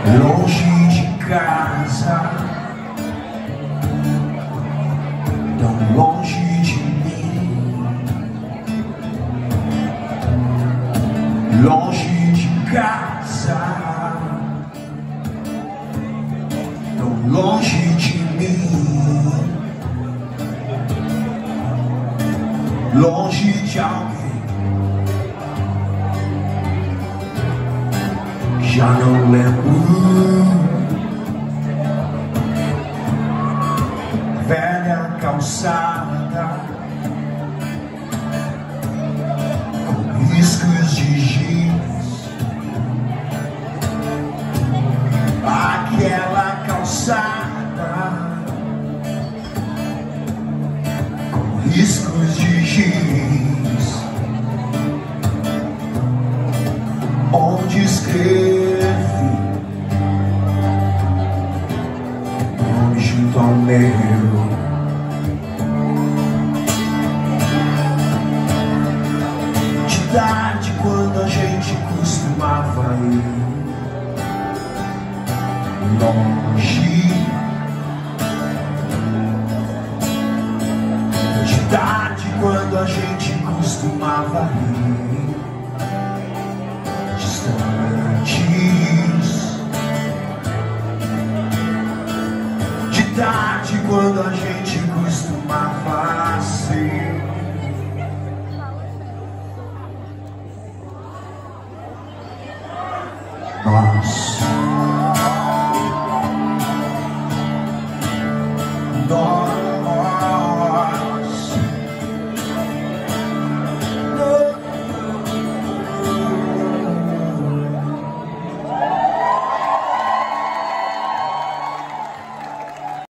longe de casa, tão longe de mim, longe de casa, tão longe de mim, longe de alguém que já não lembro. Velha calçada com riscos de giz, aquela calçada com riscos de giz, onde escrevi nome junto ao meu. De tarde, quando a gente costumava ir longe, de tarde, quando a gente costumava ir distantes, de tarde, quando a gente costumava